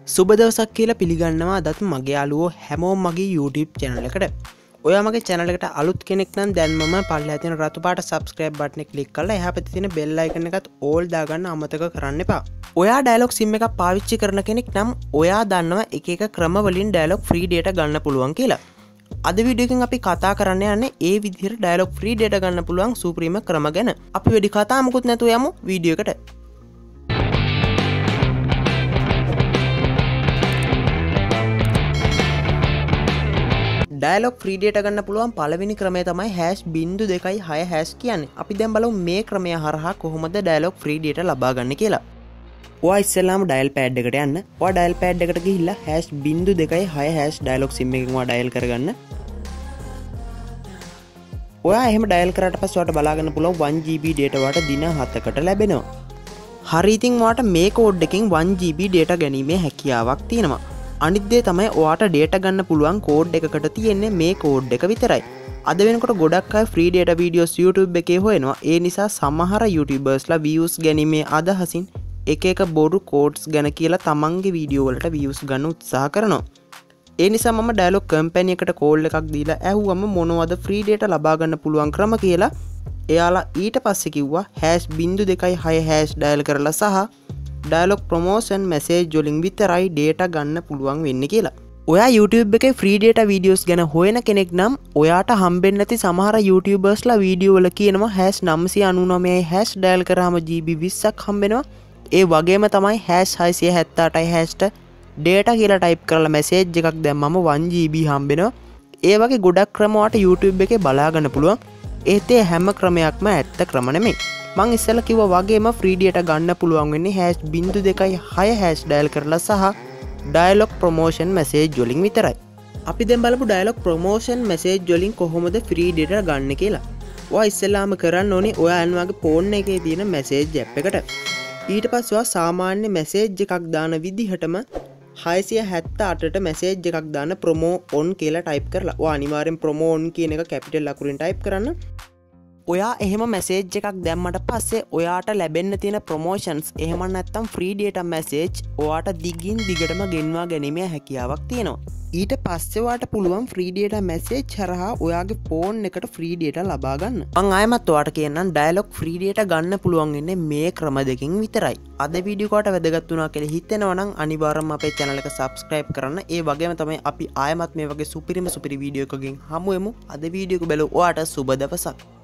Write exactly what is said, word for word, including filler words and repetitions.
සුබ දවසක් කියලා පිළිගන්නවා අදත් මගේ යාළුවෝ හැමෝම මගේ YouTube channel එකට. ඔයා මගේ channel එකට අලුත් කෙනෙක් නම් දැන්මම පල්ලෙහා තියෙන රතු පාට subscribe button එක click කරලා එහා පැත්තේ තියෙන bell icon එකත් all දාගන්න අමතක කරන්න එපා. ඔයා dialog sim එකක් පාවිච්චි කරන කෙනෙක් නම් ඔයා දන්නවා එක එක ක්‍රම වලින් dialog free data ගන්න පුළුවන් කියලා. අද වීඩියෝ එකෙන් අපි කතා කරන්න යන්නේ ඒ විදිහට dialog free data ගන්න පුළුවන් සුප්‍රීම ක්‍රම ගැන. අපි වැඩි කතා මොකුත් නැතුව යමු වීඩියෝ එකට. dialog free data ගන්න පුළුවන් පළවෙනි ක්‍රමය තමයි hash බිංදු දෙකයි හය hash කියන්නේ. අපි දැන් බලමු මේ ක්‍රමය හරහා කොහොමද dialog free data ලබා ගන්න කියලා. ඔයා ඉස්සෙල්ලාම dial pad එකට යන්න. ඔයා dial pad එකට ගිහිල්ලා hash බිංදු දෙකයි හය hash dialog sim එකෙන් ඔයා dial කරගන්න. ඔයා එහෙම dial කරාට පස්සේ ඔයාට බලා ගන්න පුළුවන් one G B data ඔයාට දින හතකට ලැබෙනවා. හරි ඉතින් ඔයාට මේ කෝඩ් එකෙන් one G B data ගැනීමේ හැකියාවක් තියෙනවා. අනිත් දේ තමයි ඔයාට data ගන්න පුළුවන් කෝඩ් එකකට තියෙන්නේ මේ කෝඩ් එක විතරයි. අද වෙනකොට ගොඩක් අය free data videos YouTube එකේ හොයනවා. ඒ නිසා සමහර YouTubersලා views ගැනීමේ අදහසින් එක එක බොරු codes ගැන කියලා තමන්ගේ වීඩියෝ වලට views ගන්න උත්සාහ කරනවා. ඒ නිසා මම dialog company එකට call එකක් දීලා ඇහුවම මොනවද free data ලබා ගන්න පුළුවන් ක්‍රම කියලා. එයාලා ඊට පස්සේ කිව්වා hash බිංදු දෙකයි හය hash dial කරලා සහ dialog promotion message වලින් විතරයි data ගන්න පුළුවන් වෙන්නේ කියලා. ඔයා YouTube එකේ free data videos ගැන හොයන කෙනෙක් නම් ඔයාට හම්බෙන්නේ නැති සමහර YouTubersලා වීඩියෝ වල කියනවා hash නවසිය අනූනවයයි hash dial කරාම G B විස්සක් හම්බෙනවා. ඒ වගේම තමයි hash හයසිය හැත්තඅටයි hasht data කියලා type කරලා message එකක් දැම්මම one G B හම්බෙනවා. ඒ වගේ ගොඩක් ක්‍රම ඔයාට YouTube එකේ බලා ගන්න පුළුවන්. ඒත් ඒ හැම ක්‍රමයක්ම ඇත්ත ක්‍රම නෙමෙයි. මං ඉස්සෙල්ලා කිව්වා වගේම free data ගන්න පුළුවන් වෙන්නේ hash බිංදු දෙකයි හය hash dial කරලා සහ dialog promotion message වලින් විතරයි. අපි දැන් බලමු dialog promotion message වලින් කොහොමද free data ගන්න කියලා. ඔයා ඉස්සෙල්ලාම කරන්න ඕනේ ඔයා අන්වාගේ phone එකේ තියෙන message app එකට. ඊට පස්සේ ඔයා සාමාන්‍ය message එකක් දාන විදිහටම හයසිය හැත්තඅටට message එකක් දාන promo on කියලා type කරලා. ඔයා අනිවාර්යෙන් promo on කියන එක capital ලකුරින් type කරන්න. ඔයා එහෙම message එකක් දැම්මට පස්සේ ඔයාට ලැබෙන්න තියෙන promotions එහෙම නැත්නම් free data message ඔයාට දිගින් දිගටම ගෙන්වා ගැනීමේ හැකියාවක් තියෙනවා. ඊට පස්සේ ඔයාට පුළුවන් free data message හරහා ඔයාගේ phone එකට free data ලබා ගන්න. මං ආයෙමත් ඔයාට කියන්නම් dialog free data ගන්න පුළුවන් ඉන්නේ මේ ක්‍රම දෙකකින් විතරයි. අද වීඩියෝ එකට වැදගත් වුණා කියලා හිතෙනවා නම් අනිවාර්යයෙන්ම අපේ channel එක subscribe කරන්න. ඒ වගේම තමයි අපි ආයෙමත් මේ වගේ සුපිරිම සුපිරි වීඩියෝ එකකින් හමු වෙමු. අද වීඩියෝ එක බලලා ඔයාට සුබ දවසක්.